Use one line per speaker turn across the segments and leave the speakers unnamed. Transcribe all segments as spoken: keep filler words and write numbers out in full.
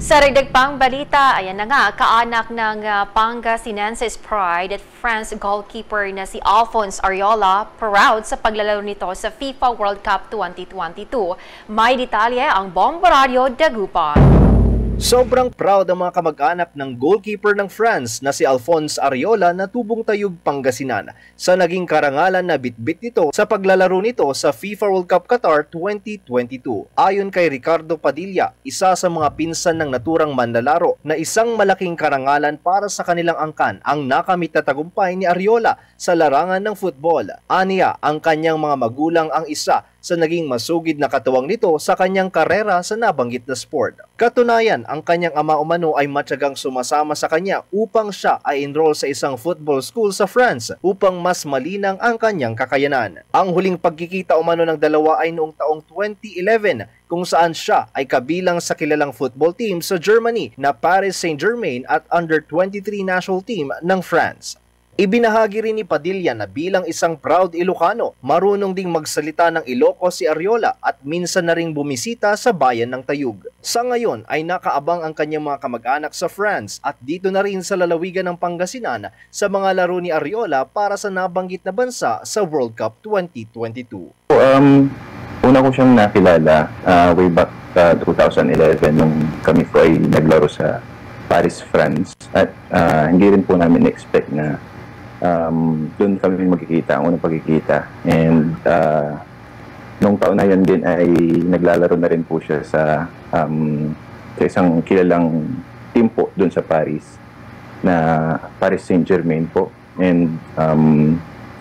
Sa dagdag pang balita, ayan na nga, kaanak ng uh, Pangasinenses Pride at France goalkeeper na si Alphonse Ariola proud sa paglalaro nito sa FIFA World Cup twenty twenty-two. May detalye ang Bombo Radio Dagupan.
Sobrang proud ang mga kamag-anak ng goalkeeper ng France na si Alphonse Ariola na tubong Tayug, Pangasinan sa naging karangalan na bitbit nito sa paglalaro nito sa FIFA World Cup Qatar twenty twenty-two. Ayon kay Ricardo Padilla, isa sa mga pinsan ng naturang manlalaro na isang malaking karangalan para sa kanilang angkan ang nakamit na tagumpay ni Ariola sa larangan ng football. Aniya, ang kanyang mga magulang ang isa sa naging masugid na katuwang nito sa kanyang karera sa nabanggit na sport. Katunayan, ang kanyang ama umano ay matyagang sumasama sa kanya upang siya ay enroll sa isang football school sa France upang mas malinang ang kanyang kakayanan. Ang huling pagkikita umano ng dalawa ay noong taong twenty eleven kung saan siya ay kabilang sa kilalang football team sa Germany na Paris Saint-Germain at under twenty-three national team ng France. Ibinahagi rin ni Padilla na bilang isang proud Ilocano, marunong ding magsalita ng Ilocos si Ariola at minsan na ring bumisita sa bayan ng Tayug. Sa ngayon ay nakaabang ang kanyang mga kamag-anak sa France at dito na rin sa lalawigan ng Pangasinan sa mga laro ni Ariola para sa nabanggit na bansa sa World Cup twenty twenty-two.
Um, una ko siyang nakilala uh, way back uh, twenty eleven nung kami po ay naglaro sa Paris, France at uh, hindi rin po namin expect na Um, doon kami magkikita, ang unang pagkikita. And uh, nung taon na yun din ay naglalaro na rin po siya sa, um, sa isang kilalang team po doon sa Paris na Paris Saint-Germain po. And um,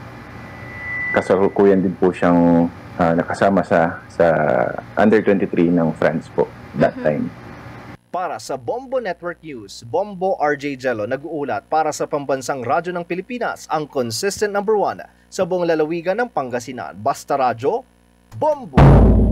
kasalukuyan din po siyang uh, nakasama sa, sa under twenty-three ng France po that mm-hmm. time.
Para sa Bombo Network News, Bombo R J Jello nag-uulat para sa pambansang radyo ng Pilipinas, ang consistent number one sa buong lalawigan ng Pangasinan. Basta Radyo, Bombo!